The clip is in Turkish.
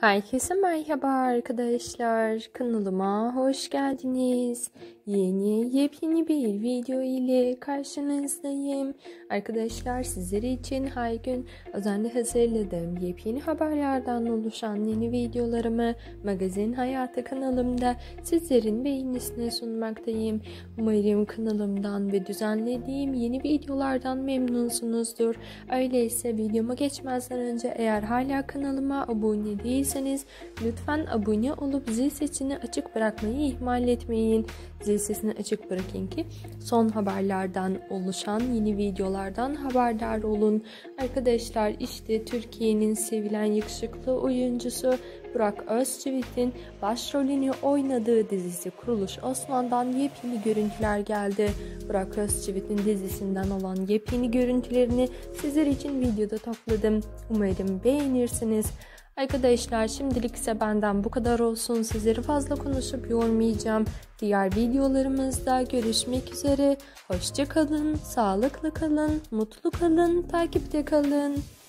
Herkese merhaba arkadaşlar. Kanalıma hoş geldiniz. Yepyeni bir video ile karşınızdayım. Arkadaşlar sizler için her gün özenle hazırladığım yepyeni haberlerden oluşan yeni videolarımı Magazin Hayatı kanalımda sizlerin beğenisine sunmaktayım. Umarım kanalımdan ve düzenlediğim yeni videolardan memnunsunuzdur. Öyleyse videoma geçmezden önce eğer hala kanalıma abone değilseniz lütfen abone olup zil sesini açık bırakmayı ihmal etmeyin. Zil sesini açık bırakın ki son haberlerden oluşan yeni videolardan haberdar olun. Arkadaşlar işte Türkiye'nin sevilen yakışıklı oyuncusu Burak Özçivit'in başrolünü oynadığı dizisi Kuruluş Osman'dan yepyeni görüntüler geldi. Burak Özçivit'in dizisinden olan yepyeni görüntülerini sizler için videoda topladım. Umarım beğenirsiniz. Arkadaşlar şimdilik ise benden bu kadar olsun. Sizleri fazla konuşup yormayacağım. Diğer videolarımızda görüşmek üzere. Hoşça kalın, sağlıklı kalın, mutlu kalın, takipte kalın.